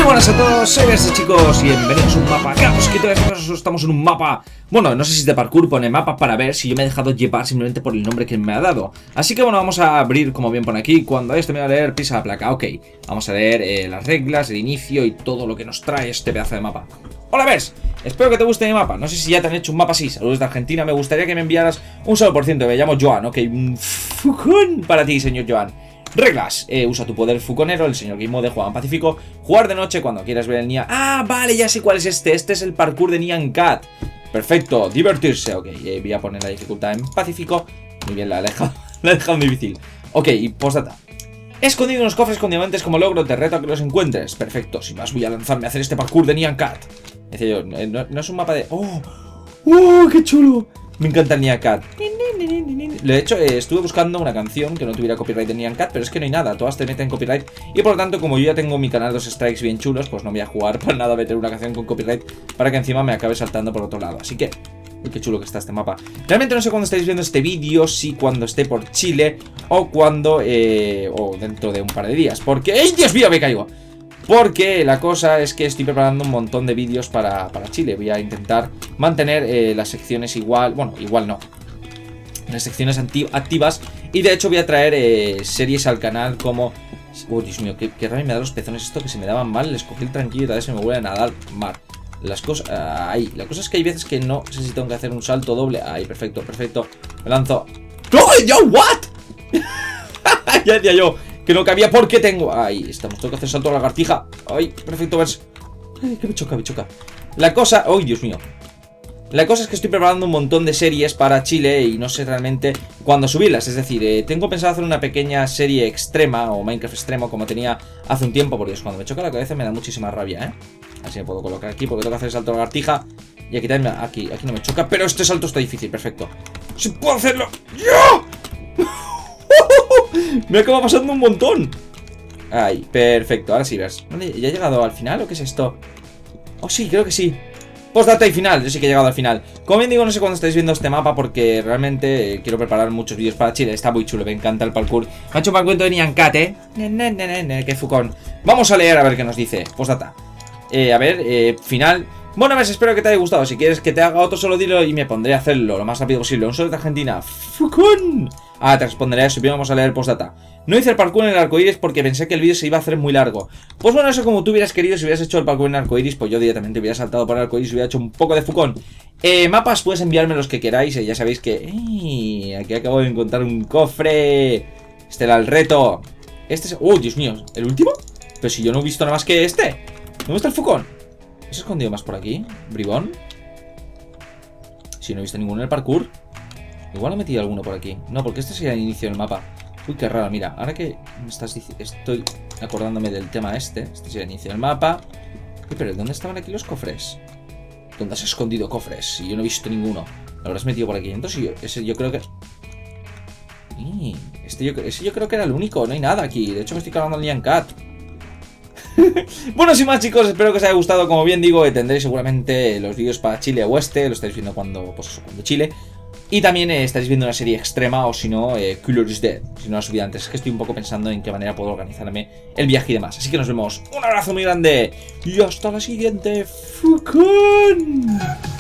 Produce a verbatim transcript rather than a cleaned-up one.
buenas a todos, soy Verse, chicos, y bienvenidos a un mapa. Acabamos que todavía estamos en un mapa. Bueno, no sé si es de parkour, pone mapa para ver si yo me he dejado llevar simplemente por el nombre que me ha dado. Así que bueno, vamos a abrir, como bien pone aquí. Cuando esto me va a leer, pisa la placa. Ok, vamos a leer eh, las reglas, el inicio y todo lo que nos trae este pedazo de mapa. Hola, Vers, espero que te guste mi mapa. No sé si ya te han hecho un mapa así. Saludos de Argentina, me gustaría que me enviaras un solo por ciento. Me llamo Joan, ok, un fucón para ti, señor Joan. Reglas, eh, usa tu poder fuconero, el señor Game Mode, juega en Pacífico, jugar de noche cuando quieras ver el Nyan. Ah, vale, ya sé cuál es este, este es el parkour de Nyan Cat. Perfecto, divertirse, ok, eh, voy a poner la dificultad en Pacífico. Muy bien, la he dejado, la he dejado muy difícil. Ok, y postdata. He escondido unos cofres con diamantes como logro, te reto a que los encuentres. Perfecto, sin más voy a lanzarme a hacer este parkour de Nyan Cat. Es decir, yo, no, no es un mapa de... ¡Oh! ¡Oh, qué chulo! Me encanta el Nyan Cat. De hecho, eh, estuve buscando una canción que no tuviera copyright de Nyan Cat, pero es que no hay nada, todas te meten copyright. Y por lo tanto, como yo ya tengo mi canal dos strikes bien chulos, pues no voy a jugar para nada a meter una canción con copyright para que encima me acabe saltando por otro lado. Así que, uy, qué chulo que está este mapa. Realmente no sé cuándo estáis viendo este vídeo, si cuando esté por Chile o cuando, eh, o dentro de un par de días. Porque, ¡ay, Dios mío, me caigo! Porque la cosa es que estoy preparando un montón de vídeos para, para Chile. Voy a intentar mantener eh, las secciones igual, bueno, igual no, las secciones activas. Y de hecho voy a traer eh, series al canal como... Oh, Dios mío, qué, qué rabia me da los pezones esto, que se me daban mal. Les cogí el tranquilo y tal vez se me vuelve a nadar mar. Las cosas... Uh, ahí, la cosa es que hay veces que no sé si tengo que hacer un salto doble. Ahí, perfecto, perfecto. Me lanzo... ¡Oh, yo, what! Ya decía yo que no cabía porque tengo... Ahí estamos, tengo que hacer salto a la lagartija. Ay, perfecto, ves. Ay, que me choca, me choca. La cosa... ¡Ay, Dios mío! La cosa es que estoy preparando un montón de series para Chile y no sé realmente cuándo subirlas. Es decir, eh, tengo pensado hacer una pequeña serie extrema o Minecraft extremo como tenía hace un tiempo. Porque cuando me choca la cabeza me da muchísima rabia, ¿eh? Así me puedo colocar aquí porque tengo que hacer el salto a la lagartija. Y aquí también, aquí, aquí no me choca. Pero este salto está difícil, perfecto. ¡Sí puedo hacerlo! ¡Yo! Me acaba pasando un montón. Ahí, perfecto, ahora sí, ves. ¿Ya he llegado al final o qué es esto? Oh, sí, creo que sí. Postdata y final, yo sí que he llegado al final. Como bien digo, no sé cuándo estáis viendo este mapa porque realmente eh, quiero preparar muchos vídeos para Chile. Está muy chulo, me encanta el parkour. Me ha hecho un cuento de Nyan Cat, eh. Ne, ne, ne, ne, ne, qué fucón. Vamos a leer a ver qué nos dice. Postdata. Eh, a ver, eh, final. Bueno, pues espero que te haya gustado. Si quieres que te haga otro, solo dilo y me pondré a hacerlo lo más rápido posible. Un solo de Argentina. ¡Fucón! Ah, te responderé a eso. Primero vamos a leer postdata. No hice el parkour en el arcoiris porque pensé que el vídeo se iba a hacer muy largo. Pues bueno, eso como tú hubieras querido. Si hubieras hecho el parkour en el arcoiris, pues yo directamente hubiera saltado por el arcoiris y hubiera hecho un poco de fucón. Eh, mapas, puedes enviarme los que queráis. Eh, ya sabéis que... ¡Ey! Aquí acabo de encontrar un cofre. Este era el reto. Este es... ¡Oh, Dios mío! ¿El último? Pero si yo no he visto nada más que este. ¿Dónde está el fucón? ¿Se ha escondido más por aquí? ¿Bribón? Si no he visto ninguno en el parkour. Igual he metido alguno por aquí. No, porque este sería el inicio del mapa. Uy, qué raro, mira. Ahora que me estás diciendo... Estoy acordándome del tema este. Este sería el inicio del mapa. Uy, pero ¿dónde estaban aquí los cofres? ¿Dónde has escondido cofres? Si yo no he visto ninguno. Lo habrás metido por aquí. Entonces yo, ese yo creo que... Y este yo, ese yo creo que era el único. No hay nada aquí. De hecho me estoy cargando al Nyan Cat. Bueno, sin más, chicos, espero que os haya gustado. Como bien digo, tendréis seguramente los vídeos para Chile Oeste. Lo estáis viendo cuando, pues eso, cuando Chile. Y también eh, estaréis viendo una serie extrema. O si no, eh, Killer is Dead. Si no la subí antes. Es que estoy un poco pensando en qué manera puedo organizarme el viaje y demás. Así que nos vemos. Un abrazo muy grande. Y hasta la siguiente. ¡Fucón!